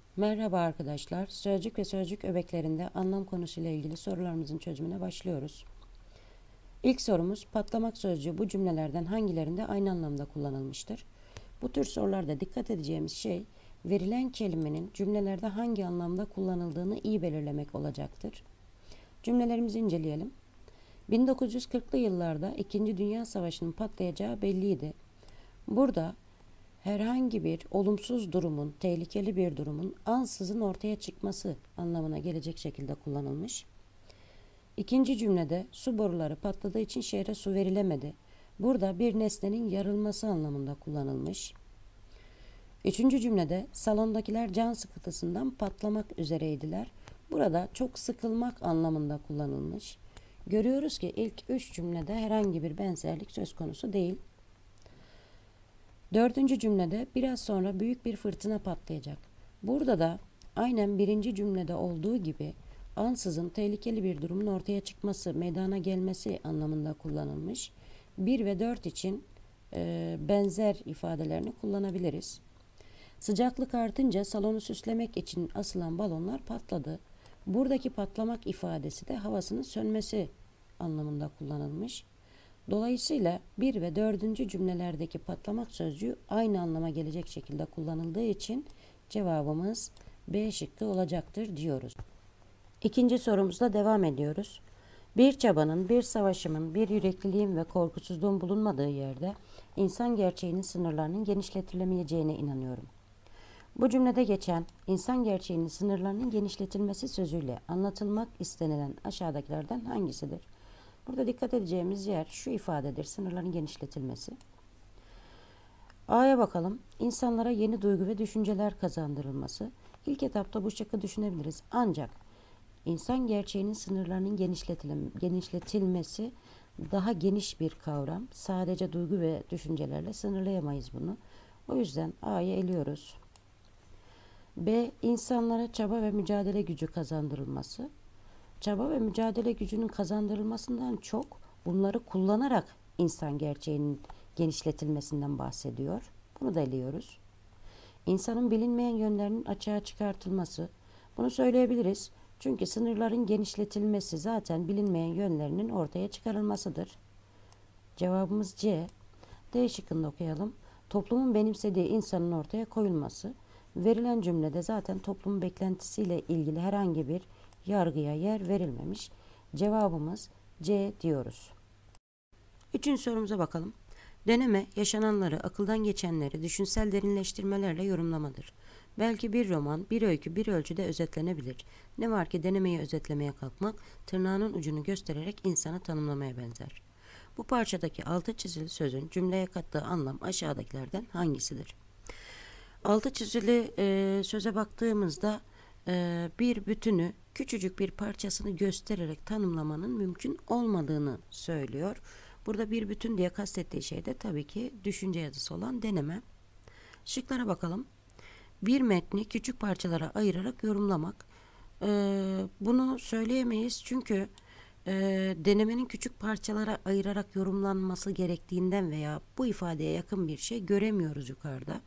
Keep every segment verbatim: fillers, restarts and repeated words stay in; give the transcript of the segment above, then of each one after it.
Merhaba arkadaşlar. Sözcük ve sözcük öbeklerinde anlam konusuyla ilgili sorularımızın çözümüne başlıyoruz. İlk sorumuz patlamak sözcüğü bu cümlelerden hangilerinde aynı anlamda kullanılmıştır? Bu tür sorularda dikkat edeceğimiz şey verilen kelimenin cümlelerde hangi anlamda kullanıldığını iyi belirlemek olacaktır. Cümlelerimizi inceleyelim. bin dokuz yüz kırklı yıllarda İkinci Dünya Savaşı'nın patlayacağı belliydi. Burada herhangi bir olumsuz durumun, tehlikeli bir durumun ansızın ortaya çıkması anlamına gelecek şekilde kullanılmış. İkinci cümlede su boruları patladığı için şehre su verilemedi. Burada bir nesnenin yarılması anlamında kullanılmış. Üçüncü cümlede salondakiler can sıkıntısından patlamak üzereydiler. Burada çok sıkılmak anlamında kullanılmış. Görüyoruz ki ilk üç cümlede herhangi bir benzerlik söz konusu değil. Dördüncü cümlede biraz sonra büyük bir fırtına patlayacak. Burada da aynen birinci cümlede olduğu gibi ansızın tehlikeli bir durumun ortaya çıkması, meydana gelmesi anlamında kullanılmış. bir ve dört için e, benzer ifadelerini kullanabiliriz. Sıcaklık artınca salonu süslemek için asılan balonlar patladı. Buradaki patlamak ifadesi de havasının sönmesi anlamında kullanılmış. Dolayısıyla bir ve dördüncü cümlelerdeki patlamak sözcüğü aynı anlama gelecek şekilde kullanıldığı için cevabımız B şıkkı olacaktır diyoruz. İkinci sorumuzla devam ediyoruz. Bir çabanın, bir savaşımın, bir yürekliliğin ve korkusuzluğun bulunmadığı yerde insan gerçeğinin sınırlarının genişletilemeyeceğine inanıyorum. Bu cümlede geçen insan gerçeğinin sınırlarının genişletilmesi sözüyle anlatılmak istenilen aşağıdakilerden hangisidir? Burada dikkat edeceğimiz yer şu ifadedir: sınırların genişletilmesi. A'ya bakalım. İnsanlara yeni duygu ve düşünceler kazandırılması. İlk etapta bu şıkkı düşünebiliriz. Ancak insan gerçeğinin sınırlarının genişletilmesi daha geniş bir kavram. Sadece duygu ve düşüncelerle sınırlayamayız bunu. O yüzden A'yı eliyoruz. B. İnsanlara çaba ve mücadele gücü kazandırılması. Çaba ve mücadele gücünün kazandırılmasından çok bunları kullanarak insan gerçeğinin genişletilmesinden bahsediyor. Bunu da eliyoruz. İnsanın bilinmeyen yönlerinin açığa çıkartılması. Bunu söyleyebiliriz. Çünkü sınırların genişletilmesi zaten bilinmeyen yönlerinin ortaya çıkarılmasıdır. Cevabımız C. D şıkkını okuyalım. Toplumun benimsediği insanın ortaya koyulması. Verilen cümlede zaten toplumun beklentisiyle ilgili herhangi bir yargıya yer verilmemiş. Cevabımız C diyoruz. Üçüncü sorumuza bakalım. Deneme, yaşananları, akıldan geçenleri düşünsel derinleştirmelerle yorumlamadır. Belki bir roman, bir öykü bir ölçüde özetlenebilir. Ne var ki denemeyi özetlemeye kalkmak, tırnağının ucunu göstererek insanı tanımlamaya benzer. Bu parçadaki altı çizili sözün cümleye kattığı anlam aşağıdakilerden hangisidir? Altı çizili e, söze baktığımızda e, bir bütünü küçücük bir parçasını göstererek tanımlamanın mümkün olmadığını söylüyor. Burada bir bütün diye kastettiği şey de tabii ki düşünce yazısı olan deneme. Şıklara bakalım. Bir metni küçük parçalara ayırarak yorumlamak. E, bunu söyleyemeyiz çünkü e, denemenin küçük parçalara ayırarak yorumlanması gerektiğinden veya bu ifadeye yakın bir şey göremiyoruz yukarıda.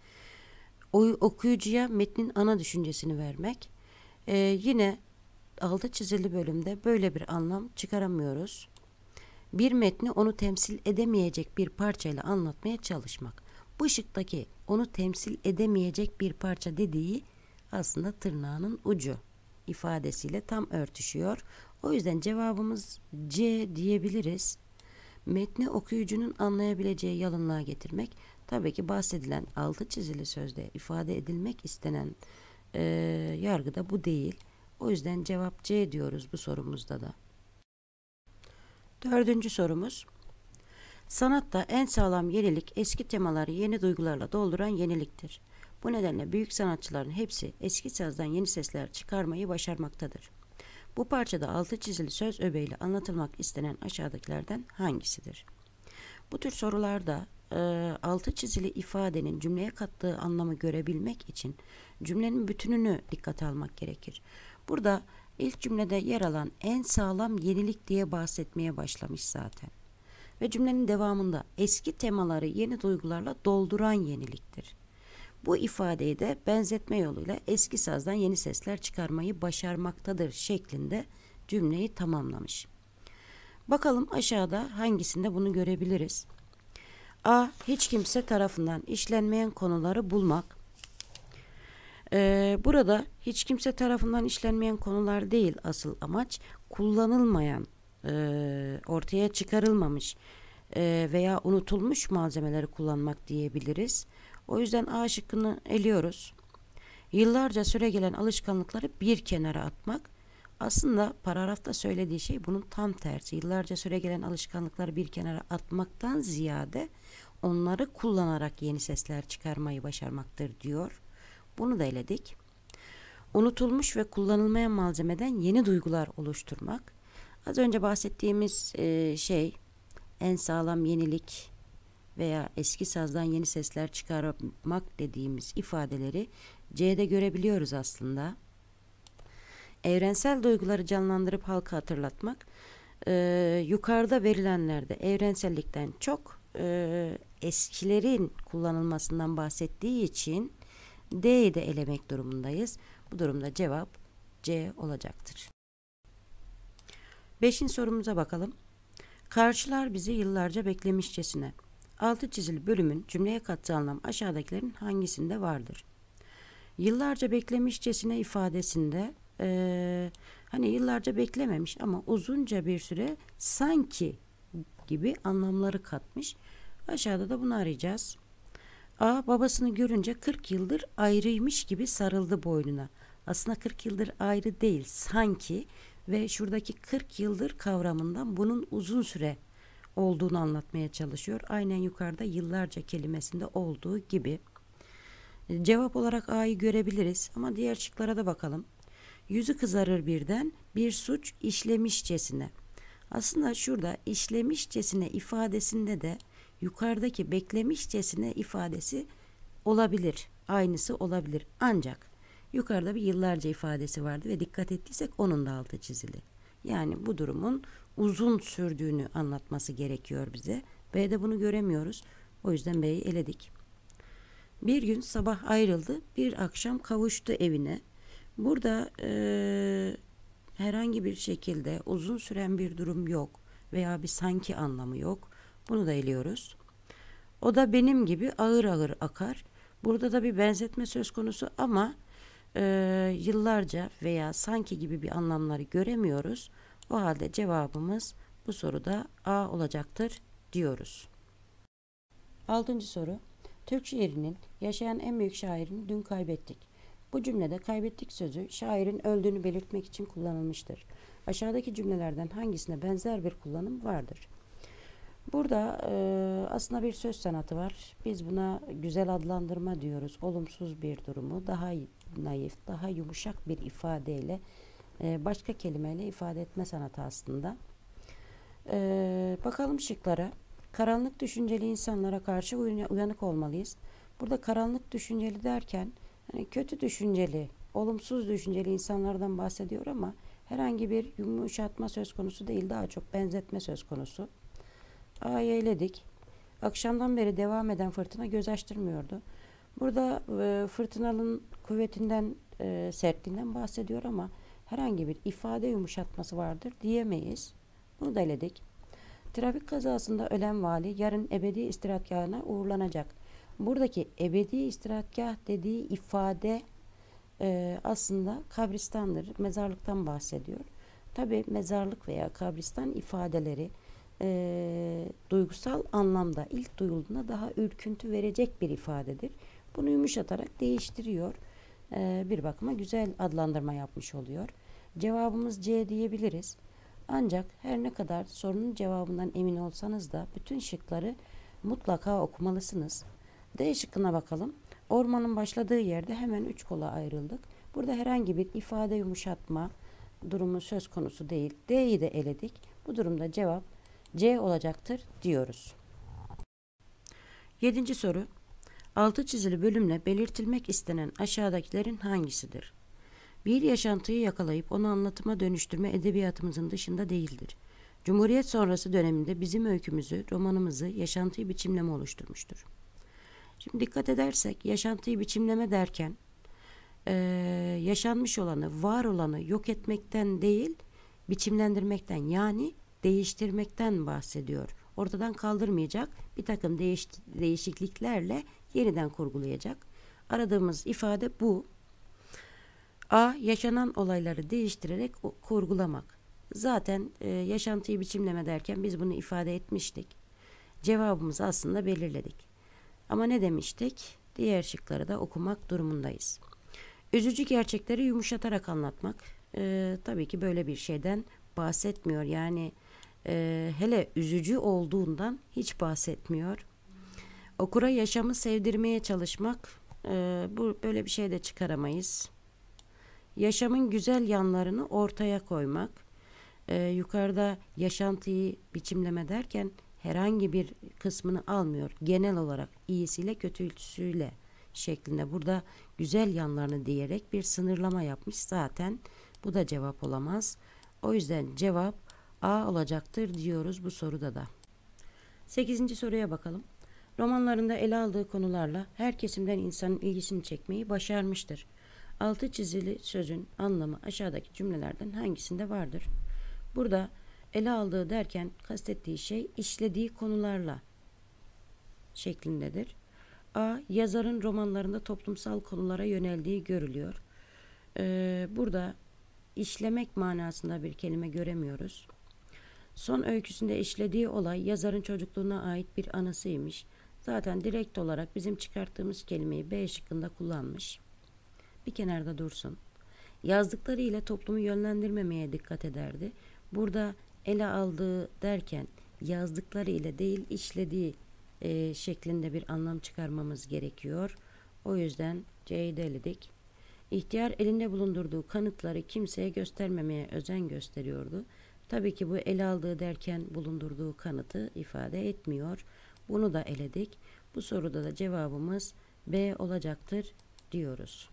O, okuyucuya metnin ana düşüncesini vermek. Ee, yine altı çizili bölümde böyle bir anlam çıkaramıyoruz. Bir metni onu temsil edemeyecek bir parçayla anlatmaya çalışmak. Bu şıktaki onu temsil edemeyecek bir parça dediği aslında tırnağının ucu ifadesiyle tam örtüşüyor. O yüzden cevabımız C diyebiliriz. Metni okuyucunun anlayabileceği yalınlığa getirmek. Tabii ki bahsedilen altı çizili sözde ifade edilmek istenen e, yargı da bu değil. O yüzden cevap C diyoruz bu sorumuzda da. Dördüncü sorumuz. Sanatta en sağlam yenilik eski temaları yeni duygularla dolduran yeniliktir. Bu nedenle büyük sanatçıların hepsi eski sazdan yeni sesler çıkarmayı başarmaktadır. Bu parçada altı çizili söz öbeğiyle anlatılmak istenen aşağıdakilerden hangisidir? Bu tür sorularda e, altı çizili ifadenin cümleye kattığı anlamı görebilmek için cümlenin bütününü dikkate almak gerekir. Burada ilk cümlede yer alan en sağlam yenilik diye bahsetmeye başlamış zaten. Ve cümlenin devamında eski temaları yeni duygularla dolduran yeniliktir. Bu ifadeyi de benzetme yoluyla eski sazdan yeni sesler çıkarmayı başarmaktadır şeklinde cümleyi tamamlamış. Bakalım aşağıda hangisinde bunu görebiliriz? A. Hiç kimse tarafından işlenmeyen konuları bulmak. Ee, burada hiç kimse tarafından işlenmeyen konular değil, asıl amaç kullanılmayan, e, ortaya çıkarılmamış e, veya unutulmuş malzemeleri kullanmak diyebiliriz. O yüzden A şıkkını eliyoruz. Yıllarca süregelen alışkanlıkları bir kenara atmak. Aslında paragrafta söylediği şey bunun tam tersi. Yıllarca süregelen alışkanlıkları bir kenara atmaktan ziyade onları kullanarak yeni sesler çıkarmayı başarmaktır diyor. Bunu da eledik. Unutulmuş ve kullanılmayan malzemeden yeni duygular oluşturmak. Az önce bahsettiğimiz e, şey en sağlam yenilik veya eski sazdan yeni sesler çıkarmak dediğimiz ifadeleri C'de görebiliyoruz aslında. Evrensel duyguları canlandırıp halka hatırlatmak. E, yukarıda verilenlerde evrensellikten çok e, eskilerin kullanılmasından bahsettiği için D'yi de elemek durumundayız. Bu durumda cevap C olacaktır. Beşinci sorumuza bakalım. Karşılar bizi yıllarca beklemişçesine. Altı çizili bölümün cümleye kattığı anlam aşağıdakilerin hangisinde vardır? Yıllarca beklemişçesine ifadesinde ee, hani yıllarca beklememiş ama uzunca bir süre sanki gibi anlamları katmış. Aşağıda da bunu arayacağız. A. Babasını görünce kırk yıldır ayrıymış gibi sarıldı boynuna. Aslında kırk yıldır ayrı değil, sanki, ve şuradaki kırk yıldır kavramından bunun uzun süre olduğunu anlatmaya çalışıyor. Aynen yukarıda yıllarca kelimesinde olduğu gibi. Cevap olarak A'yı görebiliriz ama diğer şıklara da bakalım. Yüzü kızarır birden bir suç işlemişçesine. Aslında şurada işlemişçesine ifadesinde de yukarıdaki beklemişçesine ifadesi olabilir. Aynısı olabilir. Ancak yukarıda bir yıllarca ifadesi vardı ve dikkat ettiysek onun da altı çizili. Yani bu durumun uzun sürdüğünü anlatması gerekiyor bize. B'de bunu göremiyoruz. O yüzden B'yi eledik. Bir gün sabah ayrıldı, bir akşam kavuştu evine. Burada ee, herhangi bir şekilde uzun süren bir durum yok veya bir sanki anlamı yok. Bunu da eliyoruz. O da benim gibi ağır ağır akar. Burada da bir benzetme söz konusu ama e, yıllarca veya sanki gibi bir anlamları göremiyoruz. O halde cevabımız bu soruda A olacaktır diyoruz. Altıncı soru. Türk şiirinin yaşayan en büyük şairini dün kaybettik. Bu cümlede kaybettik sözü şairin öldüğünü belirtmek için kullanılmıştır. Aşağıdaki cümlelerden hangisine benzer bir kullanım vardır? Burada e, aslında bir söz sanatı var. Biz buna güzel adlandırma diyoruz. Olumsuz bir durumu daha naif, daha yumuşak bir ifadeyle, e, başka kelimeyle ifade etme sanatı aslında. E, bakalım şıklara. Karanlık düşünceli insanlara karşı uyanık olmalıyız. Burada karanlık düşünceli derken hani kötü düşünceli, olumsuz düşünceli insanlardan bahsediyor ama herhangi bir yumuşatma söz konusu değil, daha çok benzetme söz konusu. A'yı eledik. Akşamdan beri devam eden fırtına göz açtırmıyordu. Burada e, fırtınanın kuvvetinden, e, sertliğinden bahsediyor ama herhangi bir ifade yumuşatması vardır diyemeyiz. Bunu da eledik. Trafik kazasında ölen vali yarın ebedi istirahatgahına uğurlanacak. Buradaki ebedi istirahatgah dediği ifade e, aslında kabristandır, mezarlıktan bahsediyor. Tabi mezarlık veya kabristan ifadeleri e, duygusal anlamda ilk duyulduğunda daha ürküntü verecek bir ifadedir. Bunu yumuşatarak değiştiriyor. E, bir bakıma güzel adlandırma yapmış oluyor. Cevabımız C diyebiliriz. Ancak her ne kadar sorunun cevabından emin olsanız da bütün şıkları mutlaka okumalısınız. D şıkkına bakalım. Ormanın başladığı yerde hemen üç kola ayrıldık. Burada herhangi bir ifade yumuşatma durumu söz konusu değil. D'yi de eledik. Bu durumda cevap C olacaktır diyoruz. Yedinci soru. Altı çizili bölümle belirtilmek istenen aşağıdakilerin hangisidir? Bir yaşantıyı yakalayıp onu anlatıma dönüştürme edebiyatımızın dışında değildir. Cumhuriyet sonrası döneminde bizim öykümüzü, romanımızı, yaşantıyı biçimleme oluşturmuştur. Şimdi dikkat edersek yaşantıyı biçimleme derken e, yaşanmış olanı, var olanı yok etmekten değil, biçimlendirmekten yani değiştirmekten bahsediyor. Ortadan kaldırmayacak, bir takım değiş, değişikliklerle yeniden kurgulayacak. Aradığımız ifade bu. A. Yaşanan olayları değiştirerek kurgulamak. Zaten e, yaşantıyı biçimleme derken biz bunu ifade etmiştik. Cevabımızı aslında belirledik. Ama ne demiştik? Diğer şıkları da okumak durumundayız. Üzücü gerçekleri yumuşatarak anlatmak. E, tabii ki böyle bir şeyden bahsetmiyor. Yani e, hele üzücü olduğundan hiç bahsetmiyor. Okura yaşamı sevdirmeye çalışmak. E, bu böyle bir şey de çıkaramayız. Yaşamın güzel yanlarını ortaya koymak. Ee, yukarıda yaşantıyı biçimleme derken herhangi bir kısmını almıyor. Genel olarak iyisiyle kötüsüyle şeklinde. Burada güzel yanlarını diyerek bir sınırlama yapmış zaten. Bu da cevap olamaz. O yüzden cevap A olacaktır diyoruz bu soruda da. Sekizinci soruya bakalım. Romanlarında ele aldığı konularla her kesimden insanın ilgisini çekmeyi başarmıştır. Altı çizili sözün anlamı aşağıdaki cümlelerden hangisinde vardır? Burada ele aldığı derken kastettiği şey işlediği konularla şeklindedir. A. Yazarın romanlarında toplumsal konulara yöneldiği görülüyor. Ee, burada işlemek manasında bir kelime göremiyoruz. Son öyküsünde işlediği olay yazarın çocukluğuna ait bir anısıymış. Zaten direkt olarak bizim çıkarttığımız kelimeyi B şıkkında kullanmış. Bir kenarda dursun. Yazdıkları ile toplumu yönlendirmemeye dikkat ederdi. Burada ele aldığı derken yazdıkları ile değil işlediği e, şeklinde bir anlam çıkarmamız gerekiyor. O yüzden C'yi de eledik. İhtiyar elinde bulundurduğu kanıtları kimseye göstermemeye özen gösteriyordu. Tabii ki bu ele aldığı derken bulundurduğu kanıtı ifade etmiyor. Bunu da eledik. Bu soruda da cevabımız B olacaktır diyoruz.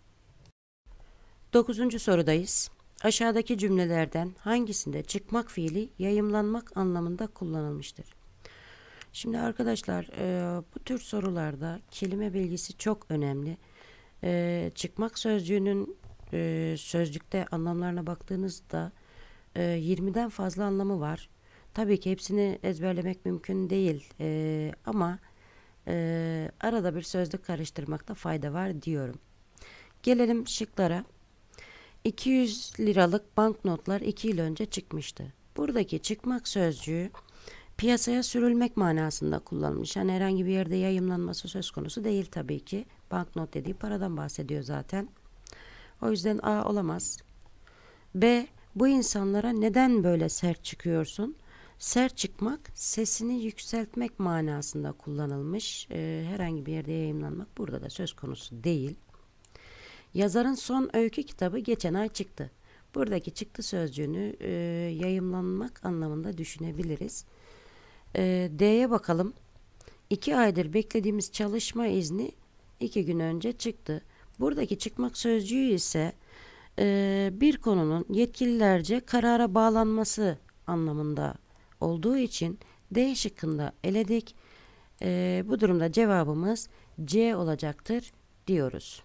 Dokuzuncu sorudayız. Aşağıdaki cümlelerden hangisinde çıkmak fiili yayımlanmak anlamında kullanılmıştır? Şimdi arkadaşlar e, bu tür sorularda kelime bilgisi çok önemli. E, çıkmak sözcüğünün e, sözlükte anlamlarına baktığınızda e, yirmiden fazla anlamı var. Tabii ki hepsini ezberlemek mümkün değil e, ama e, arada bir sözlük karıştırmakta fayda var diyorum. Gelelim şıklara. iki yüz liralık banknotlar iki yıl önce çıkmıştı. Buradaki çıkmak sözcüğü piyasaya sürülmek manasında kullanılmış. Yani herhangi bir yerde yayımlanması söz konusu değil tabii ki. Banknot dediği paradan bahsediyor zaten. O yüzden A olamaz. B. Bu insanlara neden böyle sert çıkıyorsun? Sert çıkmak sesini yükseltmek manasında kullanılmış. Ee, herhangi bir yerde yayımlanmak burada da söz konusu değil. Yazarın son öykü kitabı geçen ay çıktı. Buradaki çıktı sözcüğünü e, yayımlanmak anlamında düşünebiliriz. E, D'ye bakalım. İki aydır beklediğimiz çalışma izni iki gün önce çıktı. Buradaki çıkmak sözcüğü ise e, bir konunun yetkililerce karara bağlanması anlamında olduğu için D şıkkında eledik. E, bu durumda cevabımız C olacaktır diyoruz.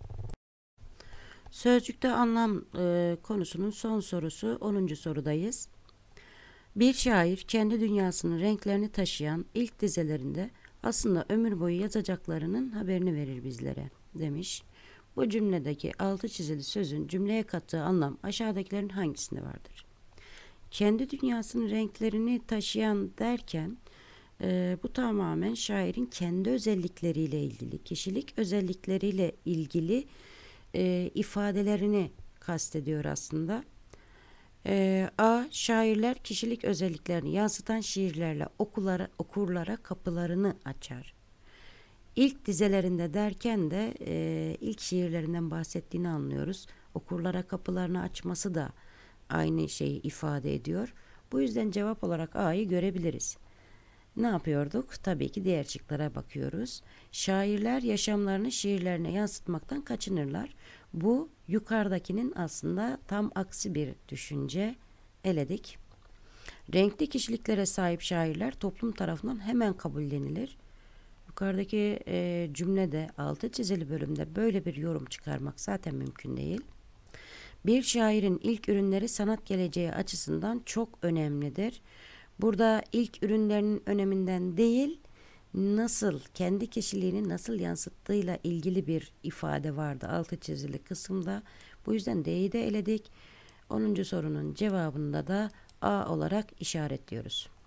Sözcükte anlam e, konusunun son sorusu onuncu sorudayız. Bir şair kendi dünyasının renklerini taşıyan ilk dizelerinde aslında ömür boyu yazacaklarının haberini verir bizlere demiş. Bu cümledeki altı çizili sözün cümleye kattığı anlam aşağıdakilerin hangisinde vardır? Kendi dünyasının renklerini taşıyan derken e, bu tamamen şairin kendi özellikleriyle ilgili, kişilik özellikleriyle ilgili e, ifadelerini kastediyor aslında. E, A. Şairler kişilik özelliklerini yansıtan şiirlerle okullara, okurlara kapılarını açar. İlk dizelerinde derken de e, ilk şiirlerinden bahsettiğini anlıyoruz. Okurlara kapılarını açması da aynı şeyi ifade ediyor. Bu yüzden cevap olarak A'yı görebiliriz. Ne yapıyorduk? Tabii ki diğer şıklara bakıyoruz. Şairler yaşamlarını şiirlerine yansıtmaktan kaçınırlar. Bu yukarıdakinin aslında tam aksi bir düşünce. Eledik. Renkli kişiliklere sahip şairler toplum tarafından hemen kabullenilir. yukarıdaki e, cümlede altı çizili bölümde böyle bir yorum çıkarmak zaten mümkün değil. Bir şairin ilk ürünleri sanat geleceği açısından çok önemlidir. Burada ilk ürünlerinin öneminden değil, nasıl, kendi kişiliğini nasıl yansıttığıyla ilgili bir ifade vardı altı çizili kısımda. Bu yüzden D'yi de eledik. onuncu sorunun cevabında da A olarak işaretliyoruz.